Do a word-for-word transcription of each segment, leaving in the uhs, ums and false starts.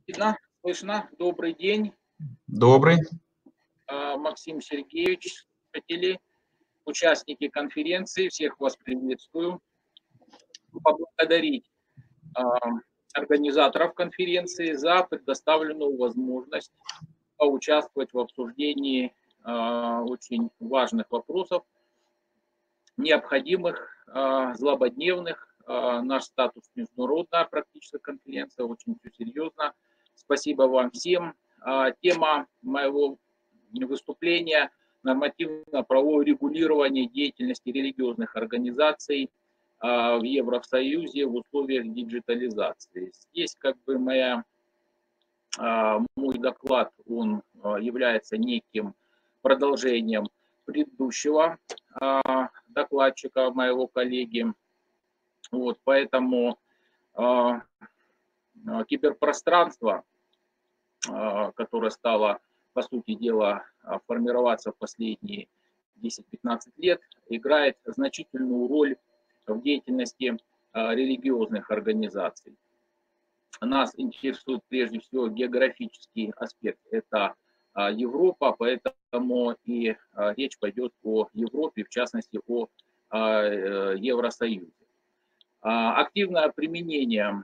Видно, слышно. Добрый день. Добрый. А, Максим Сергеевич, слушатели, участники конференции, всех вас приветствую. Поблагодарить а, организаторов конференции за предоставленную возможность поучаствовать в обсуждении а, очень важных вопросов, необходимых, а, злободневных. А, наш статус международная практическая конференция, очень все серьезно. Спасибо вам всем. А, тема моего выступления – нормативно-правовое регулирование деятельности религиозных организаций а, в Евросоюзе в условиях диджитализации. Здесь как бы моя, а, мой доклад, он а, является неким продолжением предыдущего а, докладчика, моего коллеги. Вот, поэтому а, киберпространство, а, которое стало, по сути дела, формироваться в последние десять-пятнадцать лет, играет значительную роль в деятельности а, религиозных организаций. Нас интересует прежде всего географический аспект. Это а, Европа, поэтому и а, речь пойдет о Европе, в частности о а, Евросоюзе. А, активное применение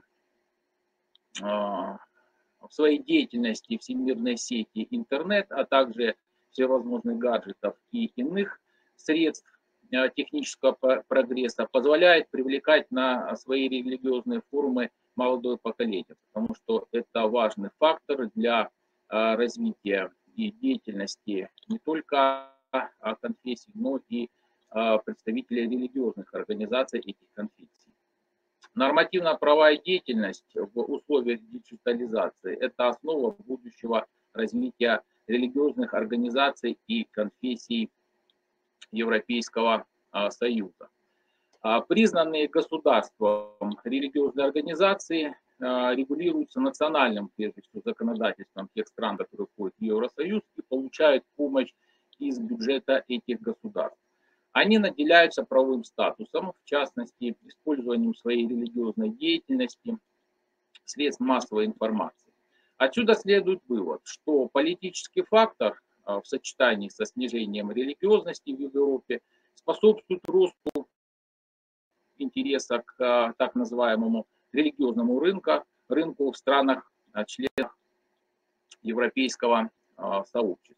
а, в своей деятельности всемирной сети интернет, а также всевозможных гаджетов и иных средств технического прогресса позволяет привлекать на свои религиозные форумы молодое поколение, потому что это важный фактор для развития и деятельности не только конфессий, но и представителей религиозных организаций этих конфессий. Нормативно-правовая деятельность в условиях диджитализации – это основа будущего развития религиозных организаций и конфессий Европейского Союза. Признанные государством религиозные организации регулируются национальным, прежде всего, законодательством тех стран, которые входят в Евросоюз, и получают помощь из бюджета этих государств. Они наделяются правовым статусом, в частности, использованием своей религиозной деятельности, средств массовой информации. Отсюда следует вывод, что политический фактор в сочетании со снижением религиозности в Европе способствует росту интереса к так называемому религиозному рынку, рынку в странах, членах Европейского сообщества.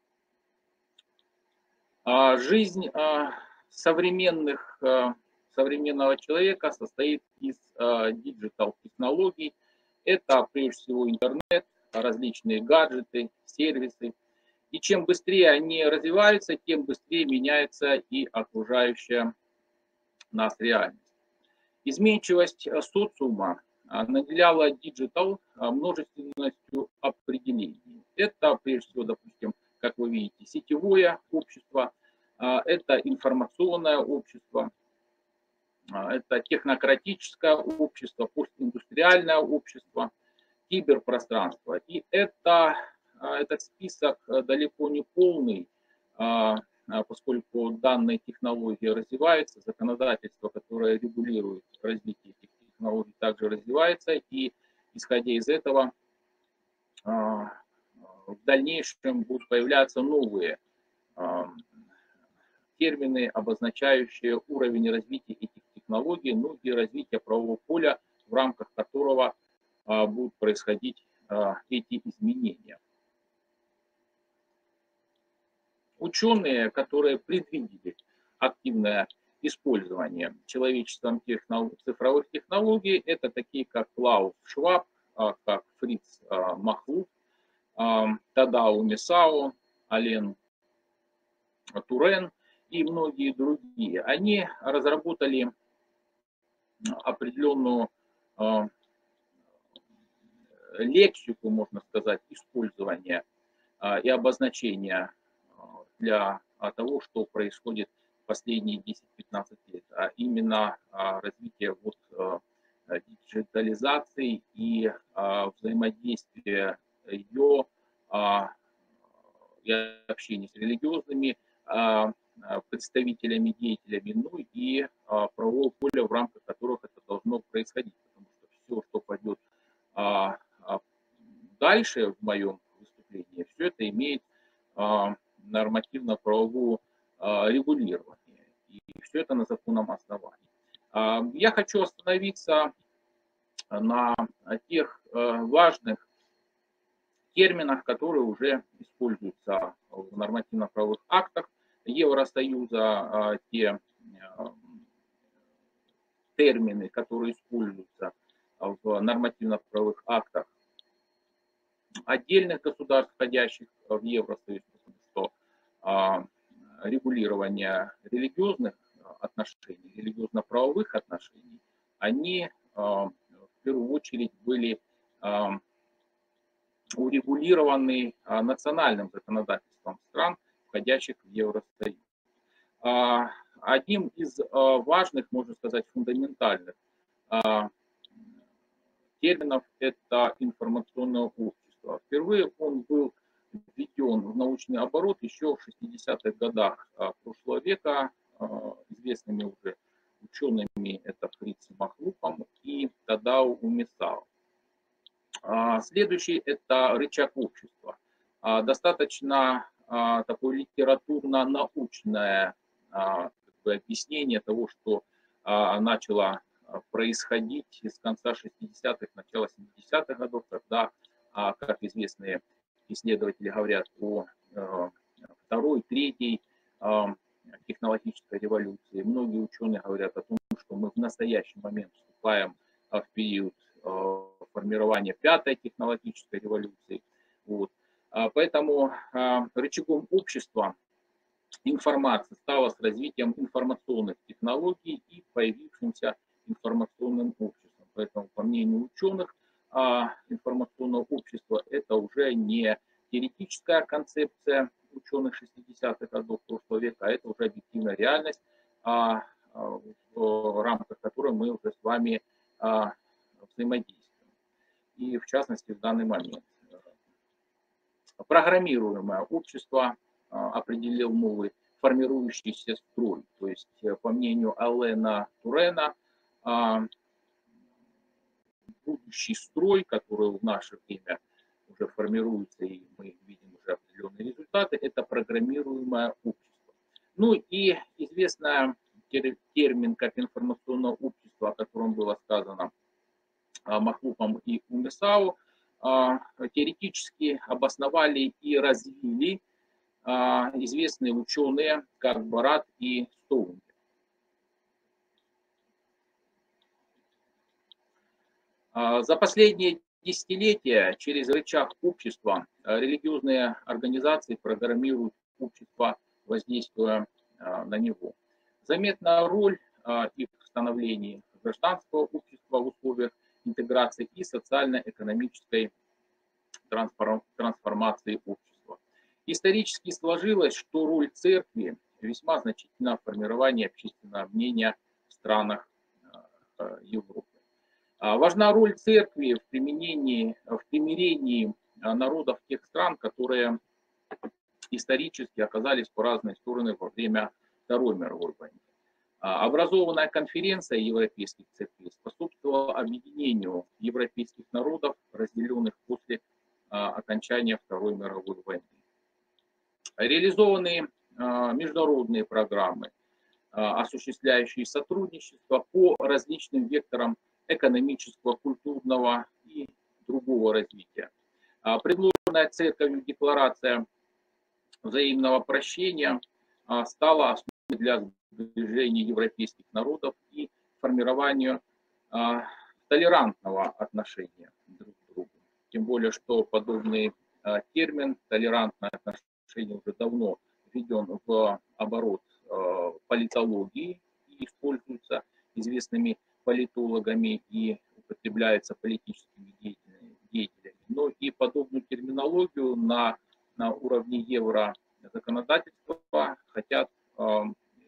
Жизнь современных, современного человека состоит из диджитал-технологий. Это прежде всего интернет, различные гаджеты, сервисы. И чем быстрее они развиваются, тем быстрее меняется и окружающая нас реальность. Изменчивость социума наделяла диджитал множественностью определений. Это прежде всего, допустим, как вы видите, сетевое общество, это информационное общество, это технократическое общество, постиндустриальное общество, киберпространство. И это, этот список далеко не полный, поскольку данные технологии развиваются, законодательство, которое регулирует развитие этих технологий, также развивается, и исходя из этого в дальнейшем будут появляться новые термины, обозначающие уровень развития этих технологий, ну и развитие правового поля, в рамках которого будут происходить эти изменения. Ученые, которые предвидели активное использование человечеством технолог... цифровых технологий, это такие как Клаус Шваб, как Фриц Махлук, Тадау Мисао, Ален Турен и многие другие. Они разработали определенную лексику, можно сказать, использования и обозначения для того, что происходит в последние десять-пятнадцать лет, а именно развитие вот диджитализации и взаимодействия ее и общения с религиозными представителями, деятелями, ну и правового поля, в рамках которых это должно происходить, потому что все, что пойдет дальше в моем выступлении все это имеет нормативно-правовое регулирование. И все это на законном основании. Я хочу остановиться на тех важных терминах, которые уже используются в нормативно-правовых актах Евросоюза, те термины, которые используются в нормативно-правовых актах отдельных государств, входящих в Евросоюз, что регулирование религиозных отношений, религиозно-правовых отношений, они в первую очередь были урегулированы национальным законодательством стран, входящих в Евросоюз. Одним из важных, можно сказать, фундаментальных терминов это информационное общество. Впервые он был введен в научный оборот еще в шестидесятых годах прошлого века известными уже учеными, это Фрицем Махлупом и Тадау Умисао. Следующий это рычаг общества. Достаточно такое литературно-научное объяснение того, что начало происходить с конца шестидесятых, начала семидесятых годов, когда, как известные исследователи говорят о второй, третьей технологической революции. Многие ученые говорят о том, что мы в настоящий момент вступаем в период формирования пятой технологической революции. Вот. Поэтому рычагом общества информации стало с развитием информационных технологий и появившимся информационным обществом. Поэтому, по мнению ученых, информационное общество это уже не теоретическая концепция ученых шестидесятых годов прошлого века, а это уже объективная реальность, в рамках которой мы уже с вами взаимодействуем. И в частности в данный момент. Программируемое общество определил новый формирующийся строй. То есть, по мнению Алена Турена, будущий строй, который в наше время уже формируется, и мы видим уже определенные результаты, это программируемое общество. Ну и известный термин, как информационное общество, о котором было сказано Махлупом и Умисао, теоретически обосновали и развили известные ученые, как Барат и Стоунер. За последние десятилетия через рычаг общества религиозные организации программируют общество, воздействуя на него. Заметна роль их в становлении гражданского общества в условиях интеграции и социально-экономической трансформации общества. Исторически сложилось, что роль церкви весьма значительна в формировании общественного мнения в странах Европы. Важна роль церкви в применении, в примирении народов тех стран, которые исторически оказались по разные стороны во время Второй мировой войны. Образованная конференция европейских церквей способствовала объединению европейских народов, разделенных после окончания Второй мировой войны. Реализованные международные программы, осуществляющие сотрудничество по различным векторам экономического, культурного и другого развития. Предложенная церковью декларация взаимного прощения стала основой для сближения европейских народов и формированию толерантного отношения друг к другу. Тем более, что подобный термин толерантное отношение уже давно введен в оборот политологии и используется известными политологами и употребляется политическими деятелями. Но и подобную терминологию на, на уровне еврозаконодательства хотят э,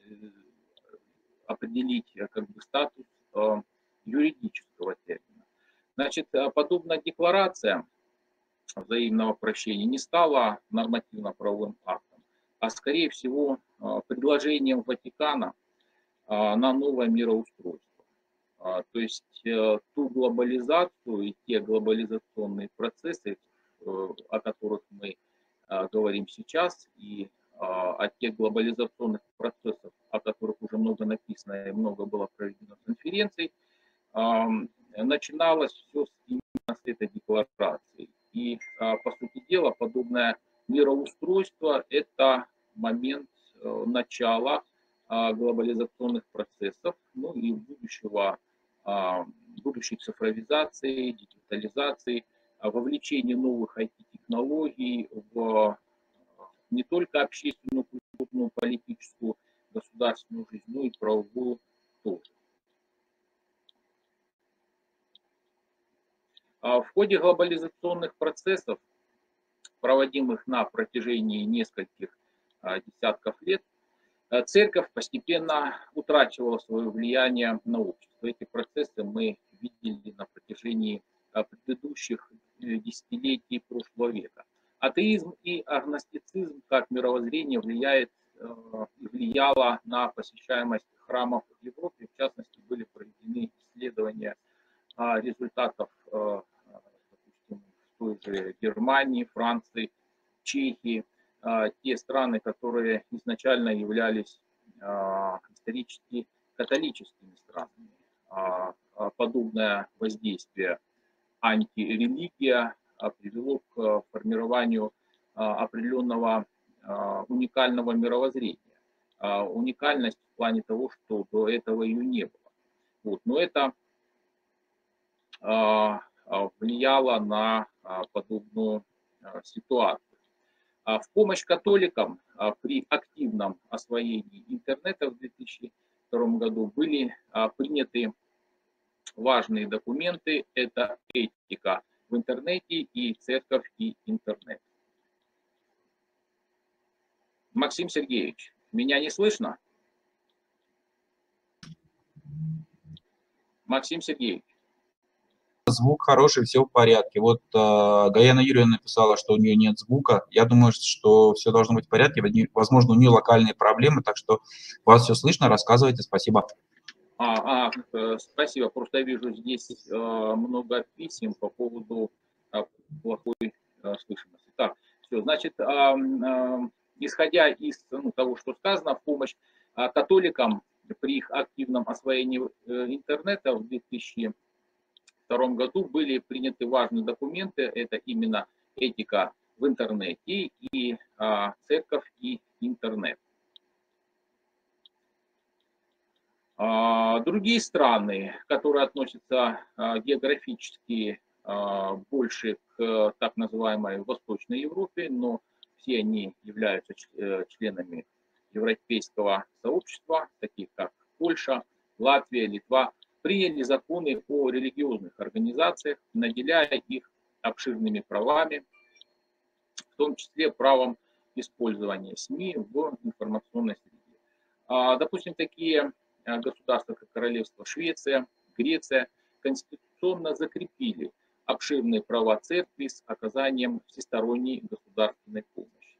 определить как бы статус э, юридического термина. Значит, подобная декларация взаимного прощения не стала нормативно-правовым актом, а скорее всего предложением Ватикана на новое мироустройство. То есть ту глобализацию и те глобализационные процессы, сейчас, и от тех глобализационных процессов, о которых уже много написано и много было проведено конференций, начиналось все именно с этой декларации. И, по сути дела, подобное мироустройство – это момент начала глобализационных процессов, ну и будущего, будущей цифровизации, дигитализации, вовлечения новых ай ти-технологий в не только общественную, культурную, политическую, государственную жизнь, но и правовую тоже. В ходе глобализационных процессов, проводимых на протяжении нескольких десятков лет, церковь постепенно утрачивала свое влияние на общество. Эти процессы мы видели на протяжении предыдущих десятилетий прошлого века. Атеизм и агностицизм как мировоззрение влияет и влияло на посещаемость храмов в Европе. В частности, были проведены исследования результатов, допустим, в той же Германии, Франции, Чехии, те страны, которые изначально являлись исторически католическими странами. Подобное воздействие антирелигия привело к формированию определенного уникального мировоззрения. Уникальность в плане того, что до этого ее не было. Вот. Но это влияло на подобную ситуацию. В помощь католикам при активном освоении интернета в две тысячи втором году были приняты важные документы. Это этика в интернете и церковь и интернет. Максим Сергеевич, меня не слышно? Максим Сергеевич. Звук хороший, все в порядке. Вот э, Гаяна Юрьевна написала, что у нее нет звука. Я думаю, что все должно быть в порядке. Возможно, у нее локальные проблемы, так что вас все слышно. Рассказывайте. Спасибо. А, а, спасибо. Просто я вижу здесь э, много писем по поводу э, плохой э, слышимости. Так, все. Значит, э, э, исходя из ну, того, что сказано, в помощь э, католикам при их активном освоении э, интернета в две тысячи втором году были приняты важные документы. Это именно этика в интернете и э, церковь и интернет. Другие страны, которые относятся географически больше к так называемой Восточной Европе, но все они являются членами Европейского сообщества, таких как Польша, Латвия, Литва, приняли законы о религиозных организациях, наделяя их обширными правами, в том числе правом использования СМИ в информационной среде. Допустим, такие государства, как Королевство Швеция, Греция, конституционно закрепили обширные права церкви с оказанием всесторонней государственной помощи.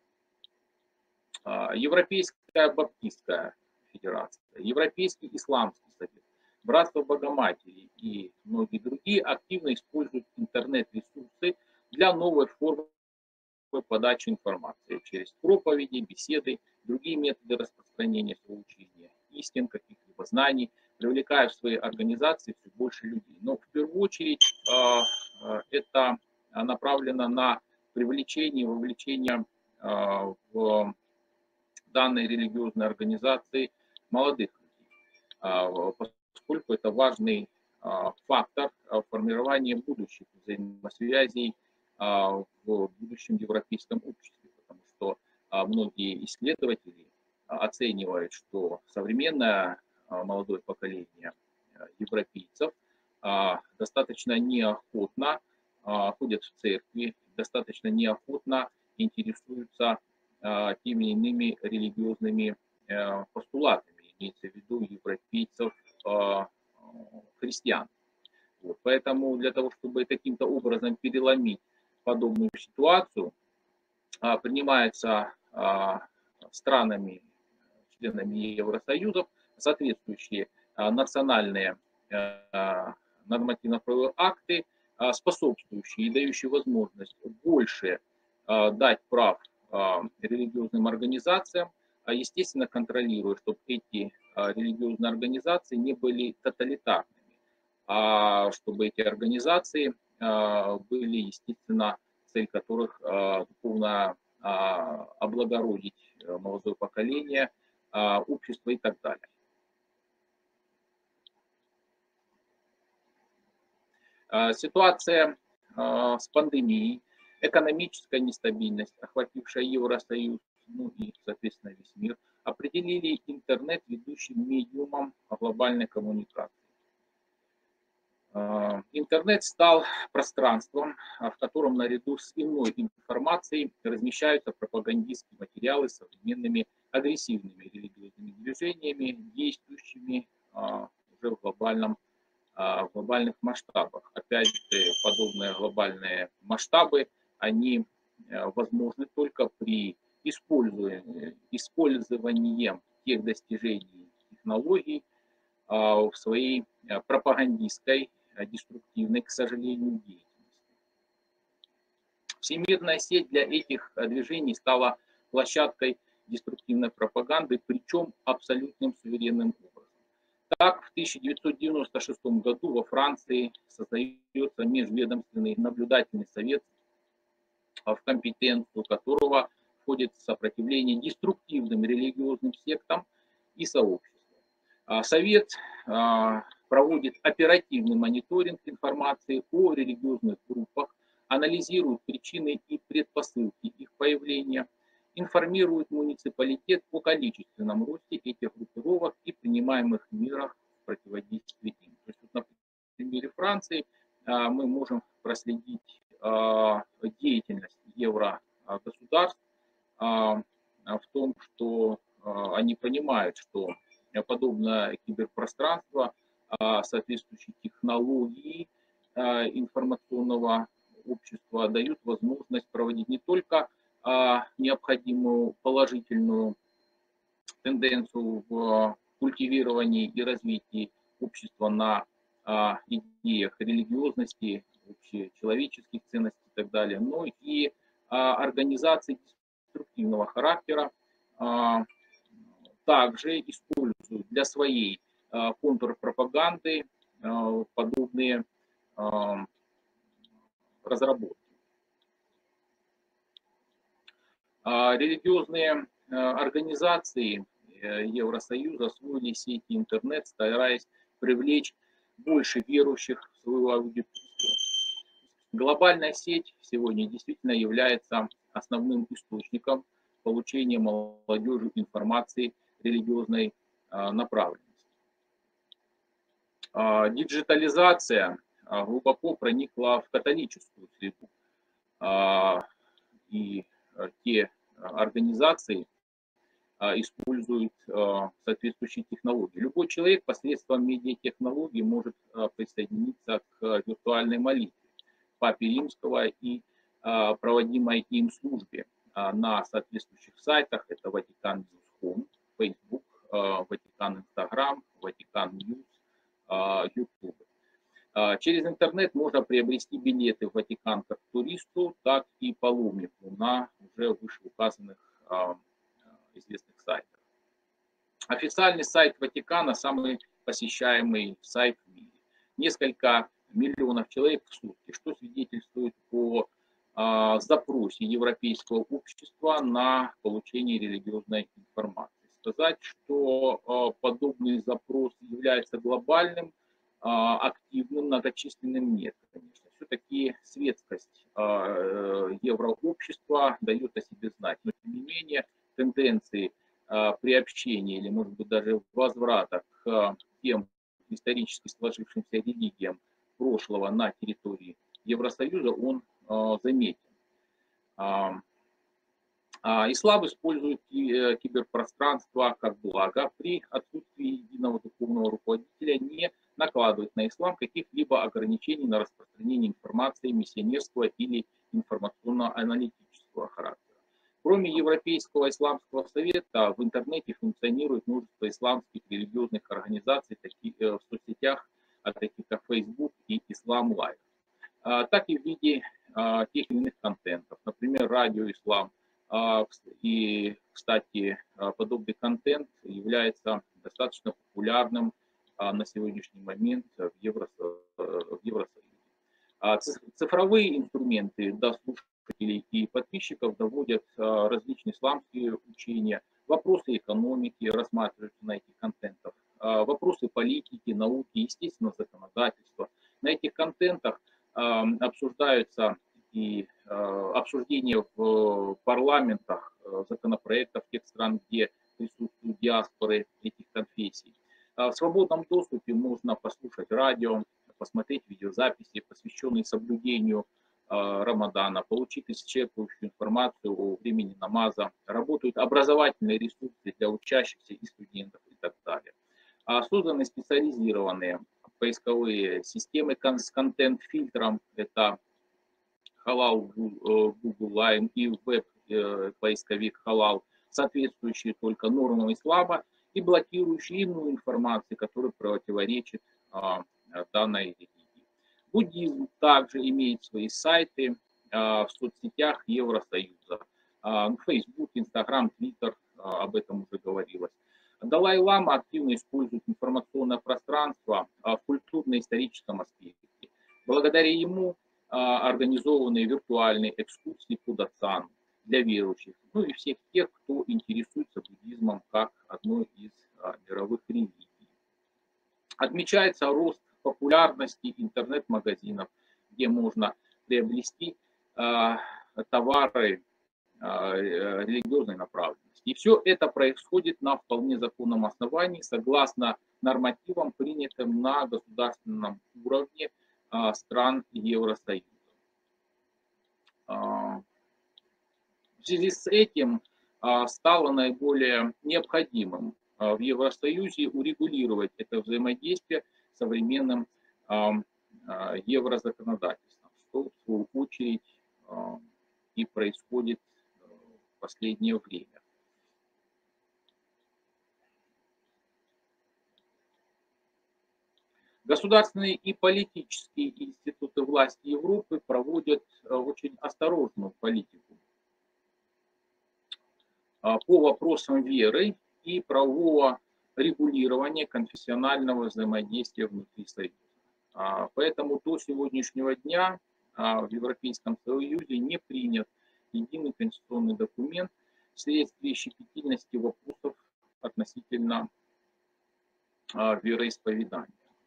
Европейская Баптистская Федерация, Европейский Исламский Совет, Братство Богоматери и многие другие активно используют интернет-ресурсы для новой формы подачи информации через проповеди, беседы, другие методы распространения своего учения, истин, каких-либо знаний, привлекая в свои организации все больше людей. Но в первую очередь это направлено на привлечение, вовлечение в данной религиозной организации молодых людей, поскольку это важный фактор формирования будущих взаимосвязей в будущем европейском обществе, потому что многие исследователи оценивают, что современное молодое поколение европейцев достаточно неохотно ходят в церкви, достаточно неохотно интересуются теми или иными религиозными постулатами, имеется в виду европейцев христиан. Вот. Поэтому для того, чтобы каким-то образом переломить подобную ситуацию, принимается странами, членами Евросоюза соответствующие национальные нормативно-правовые акты, способствующие и дающие возможность больше дать прав религиозным организациям, естественно, контролируя, чтобы эти религиозные организации не были тоталитарными, а чтобы эти организации были, естественно, цель которых духовно облагородить молодое поколение, общество и так далее. Ситуация с пандемией, экономическая нестабильность, охватившая Евросоюз, ну и, соответственно, весь мир, определили интернет ведущим медиумом глобальной коммуникации. Интернет стал пространством, в котором наряду с иной информацией размещаются пропагандистские материалы с современными агрессивными религиозными движениями, действующими уже в, глобальном, в глобальных масштабах. Опять же, подобные глобальные масштабы, они возможны только при использовании, использовании тех достижений технологий в своей пропагандистской, деструктивной, к сожалению, деятельности. Всемирная сеть для этих движений стала площадкой деструктивной пропаганды, причем абсолютным суверенным образом. Так, в тысяча девятьсот девяносто шестом году во Франции создается межведомственный наблюдательный совет, в компетенцию которого входит сопротивление деструктивным религиозным сектам и сообществам. Совет проводит оперативный мониторинг информации о религиозных группах, анализирует причины и предпосылки их появления, информирует муниципалитет о количественном росте этих группировок и принимаемых мерах в противодействии им. То есть, вот на примере Франции мы можем проследить деятельность еврогосударств в том, что они понимают, что подобное киберпространство, соответствующие технологии информационного общества дают возможность проводить не только необходимую положительную тенденцию в культивировании и развитии общества на идеях религиозности, общечеловеческих ценностей и так далее, но и организации деструктивного характера также используют для своей контрпропаганды подобные разработки. Религиозные организации Евросоюза освоили сети интернет, стараясь привлечь больше верующих в свою аудиторию. Глобальная сеть сегодня действительно является основным источником получения молодежи информации религиозной направленности. Диджитализация глубоко проникла в католическую среду, и те организации используют соответствующие технологии. Любой человек посредством медиатехнологий может присоединиться к виртуальной молитве Папы Римского и проводимой им службе на соответствующих сайтах. Это Ватикан Ньюс, Facebook, Ватикан Инстаграм, Ватикан Ньюс, YouTube. Через интернет можно приобрести билеты в Ватикан как туристу, так и паломнику на уже вышеуказанных известных сайтах. Официальный сайт Ватикана самый посещаемый сайт в мире. Несколько миллионов человек в сутки, что свидетельствует о запросе европейского общества на получение религиозной информации. Сказать, что подобный запрос является глобальным, активным, многочисленным, нет, конечно. Все-таки светскость еврообщества дает о себе знать, но тем не менее тенденции приобщения или, может быть, даже возврата к тем исторически сложившимся религиям прошлого на территории Евросоюза, он заметен. Ислам использует киберпространство как благо. При отсутствии единого духовного руководителя не накладывает на ислам каких-либо ограничений на распространение информации миссионерского или информационно-аналитического характера. Кроме Европейского исламского совета, в интернете функционирует множество исламских религиозных организаций таких, в соцсетях, таких как Facebook и Ислам Лайв, так и в виде тех или иных контентов, например, радио Ислам, И, кстати, подобный контент является достаточно популярным на сегодняшний момент в Евросоюзе. Цифровые инструменты для слушателей и подписчиков доводят различные исламские учения, вопросы экономики рассматриваются на этих контентах, вопросы политики, науки, естественно, законодательства. На этих контентах обсуждаются и обсуждения в парламентах законопроектов тех стран, где присутствуют диаспоры этих конфессий. В свободном доступе можно послушать радио, посмотреть видеозаписи, посвященные соблюдению Рамадана, получить исчерпывающую информацию о времени намаза. Работают образовательные ресурсы для учащихся и студентов и так далее. Созданы специализированные поисковые системы с контент-фильтром. Это Halal, Google Line и веб-поисковик Halal, соответствующие только нормам ислама и блокирующие иную информацию, которая противоречит данной религии. Буддизм также имеет свои сайты в соцсетях Евросоюза. Facebook, Instagram, Twitter, об этом уже говорилось. Далай-лама активно использует информационное пространство в культурно-историческом аспекте. Благодаря ему организованы виртуальные экскурсии по Дацану для верующих, ну и всех тех, кто интересуется буддизмом как одной из мировых религий. Отмечается рост популярности интернет-магазинов, где можно приобрести товары религиозной направленности. И все это происходит на вполне законном основании, согласно нормативам, принятым на государственном уровне стран Евросоюза. В связи с этим стало наиболее необходимым в Евросоюзе урегулировать это взаимодействие современным еврозаконодательством, что в свою очередь и происходит в последнее время. Государственные и политические институты власти Европы проводят очень осторожную политику по вопросам веры и правового регулирования конфессионального взаимодействия внутри Союза. Поэтому до сегодняшнего дня в Европейском Союзе не принят единый конституционный документ вследствие щепетильности вопросов относительно вероисповедания.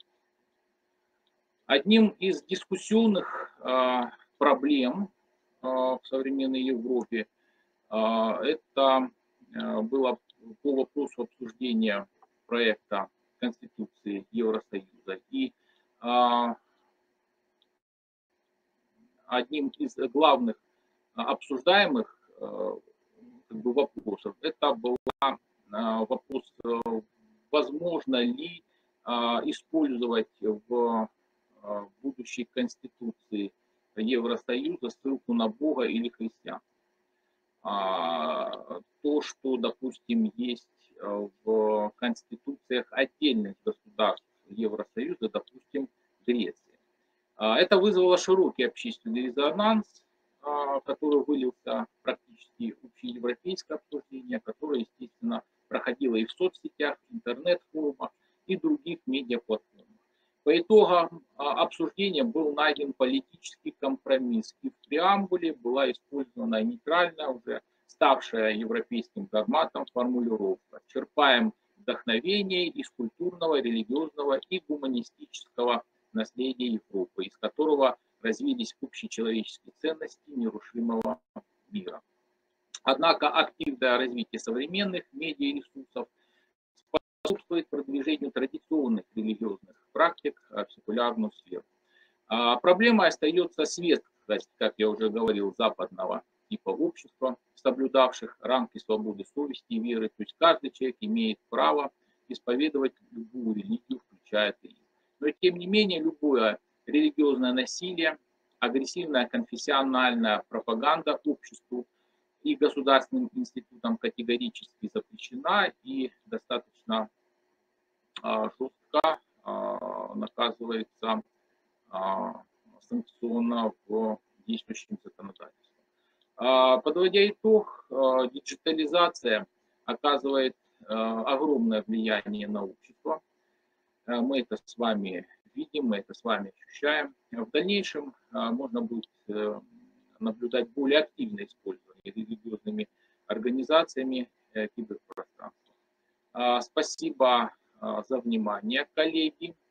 Одним из дискуссионных проблем в современной Европе это было по вопросу обсуждения проекта Конституции Евросоюза. И одним из главных обсуждаемых как бы, вопросов это был вопрос, возможно ли использовать в будущей Конституции Евросоюза ссылку на Бога или христиан. То, что, допустим, есть в конституциях отдельных государств Евросоюза, допустим, Греции. Это вызвало широкий общественный резонанс, который вылился практически в общеевропейское обсуждение, которое, естественно, проходило и в соцсетях, интернет-форумах и других медиаплатформах. По итогам обсуждения был найден политический компромисс, и в преамбуле была использована нейтральная, уже ставшая европейским форматом формулировка. Черпаем вдохновение из культурного, религиозного и гуманистического наследия Европы, из которого развились общечеловеческие ценности нерушимого мира. Однако активное развитие современных медиаресурсов способствует продвижению традиционных религиозных практик в секулярную сферу. Проблемой остается светскость, как я уже говорил, западного типа общества, соблюдавших рамки свободы совести и веры. То есть каждый человек имеет право исповедовать любую религию, включая атеизм. Но тем не менее любое религиозное насилие, агрессивная конфессиональная пропаганда обществу и государственным институтам категорически запрещена и достаточно жестко наказывается санкционно в действующем законодательстве. Подводя итог, диджитализация оказывает огромное влияние на общество. Мы это с вами видим, мы это с вами ощущаем. В дальнейшем можно будет наблюдать более активное использование религиозными организациями киберпространства. Спасибо за внимание, коллеги.